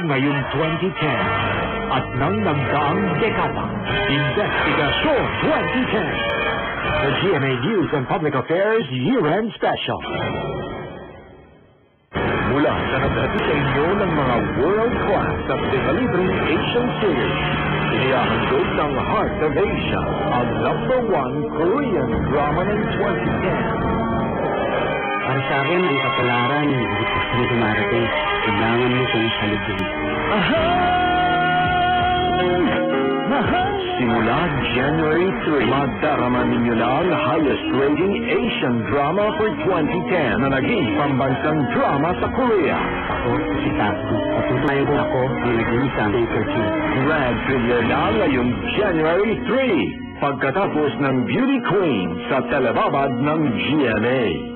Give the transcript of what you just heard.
ngayong 2010 at nang nagdaang dekada. Investigasyon 2010. The GMA News and Public Affairs Year-End Special. Mula sa naghatid sa inyo ng mga world-class at dekalibreng Asian series, inihahandog ng Heart of Asia, ang #1 Korean drama ng 2010. Para sa akin, ang kapalaran, hindi gusto mo dumarating. Kailangan mo kung salubin. Simula January 3, madarama ninyo na ang highest rating Asian drama for 2010 na naging pambansang drama sa Korea. Ako, si Tasu. Patunayan ko ako ang naging isang entertain. Grand premiere na ngayong January 3, pagkatapos ng Beauty Queen sa telebabad ng GMA.